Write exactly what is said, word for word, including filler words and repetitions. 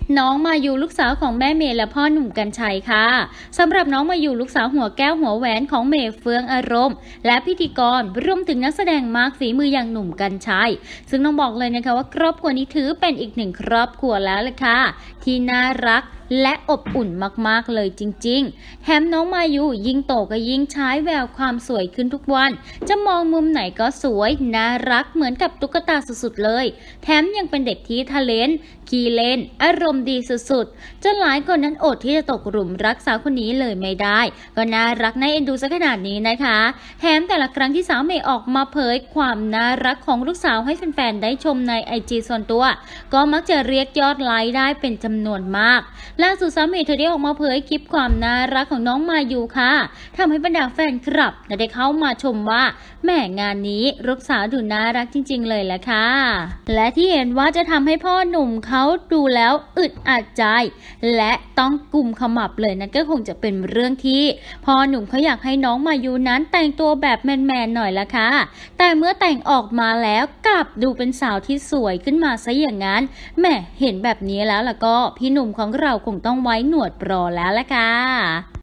น้องมายูลูกสาวของแม่เมย์และพ่อหนุ่มกรรชัยค่ะสำหรับน้องมายูลูกสาวหัวแก้วหัวแหวนของเมย์เฟืองอารมณ์และพิธีกรรวมถึงนักแสดงมากฝีมืออย่างหนุ่มกรรชัยซึ่งต้องบอกเลยนะคะว่าครอบครัวนี้ถือเป็นอีกหนึ่งครอบครัวแล้วเลยค่ะที่น่ารักและอบอุ่นมากๆเลยจริงๆแถมน้องมายูยิ่งโตก็ยิ่งใช้แววความสวยขึ้นทุกวันจะมองมุมไหนก็สวยน่ารักเหมือนกับตุ๊กตาสุดๆเลยแถมยังเป็นเด็กที่ทะเลนขี้เล่นอารมณ์ดีสุดๆจนหลายคนนั้นอดที่จะตกหลุมรักสาวคนนี้เลยไม่ได้ก็น่ารักน่าเอ็นดูซะขนาดนี้นะคะแถมแต่ละครั้งที่สาวเมย์ออกมาเผยความน่ารักของลูกสาวให้แฟนๆได้ชมในไอจีส่วนตัวก็มักจะเรียกยอดไลค์ได้เป็นจำนวนมากล่าสุดสาวเมย์เธอได้ออกมาเผยคลิปความน่ารักของน้องมายูค่ะทำให้บรรดาแฟนคลับได้เข้ามาชมว่าแหม่งานนี้ลูกสาวดูน่ารักจริงๆเลยแหละค่ะและที่เห็นว่าจะทำให้พ่อหนุ่มเขาดูแล้วอึดอัดใจและต้องกุมขมับเลยนั่นก็คงจะเป็นเรื่องที่พ่อหนุ่มเขาอยากให้น้องมายูนั้นแต่งตัวแบบแมนๆหน่อยละค่ะแต่เมื่อแต่งออกมาแล้วกลับดูเป็นสาวที่สวยขึ้นมาซะอย่างนั้นแหม่เห็นแบบนี้แล้วล่ะก็พี่หนุ่มของเราคงต้องไว้หนวดรอแล้วละค่ะ